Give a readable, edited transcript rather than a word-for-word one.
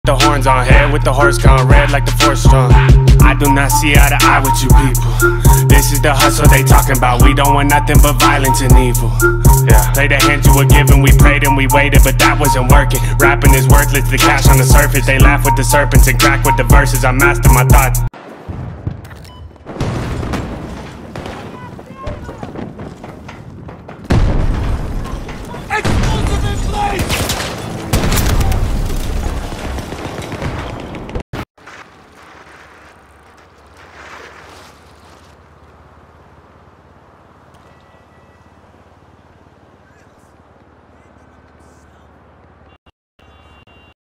The horns on head with the horse gone red like the force strong. I do not see eye to eye with you people. This is the hustle they talking about. We don't want nothing but violence and evil. Yeah, play the hand you were given. We prayed and we waited, but that wasn't working. Rapping is worthless, the cash on the surface. They laugh with the serpents and crack with the verses. I master my thoughts.